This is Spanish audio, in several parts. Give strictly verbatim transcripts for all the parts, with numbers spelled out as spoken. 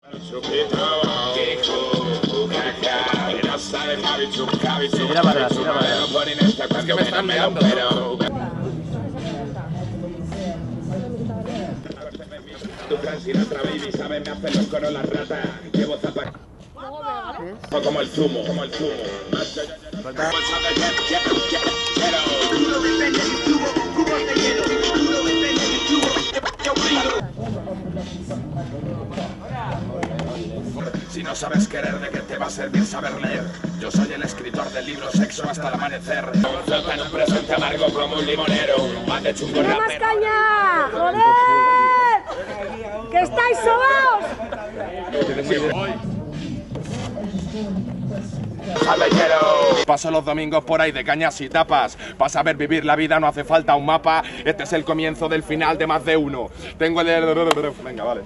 Tira para atrás, tira para atrás. Es que me están mirando. Tu Sinatra, baby, sabe, me hace los coros las ratas. Llevo zapatos. Como el zumo, como el zumo. Si no sabes querer, ¿de qué te va a servir saber leer? Yo soy el escritor del libro Sexo hasta el amanecer. Flota en un presente amargo como un limonero. Más de chungo ¡Tiene más rapero. caña! ¡Joder! ¡Que estáis sobaos! Paso los domingos por ahí de cañas y tapas. Para saber vivir la vida no hace falta un mapa. Este es el comienzo del final de más de uno. Tengo el... Venga, vale.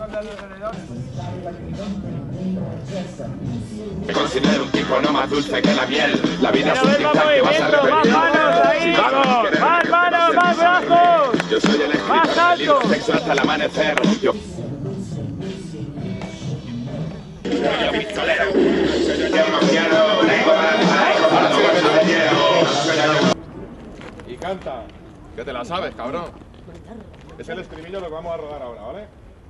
Me considero un tipo no más dulce que la miel. La vida es un tic-tac que vas a repetir. ¡Más manos ahí! ¡Más manos, más brazos! Yo soy el escritor del libro Sexo hasta el amanecer. Yo... Yo pistolero. Y canta. Que te la sabes, cabrón. Es el estribillo lo que vamos a rodar ahora, ¿vale?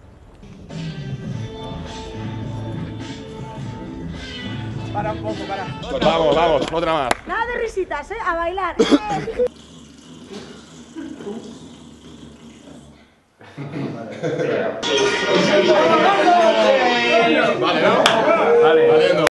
Para un poco, para. Pues vamos, vamos, otra más. Nada de risitas, ¿eh? A bailar. Vale, ¿no? Vale. Vale, no.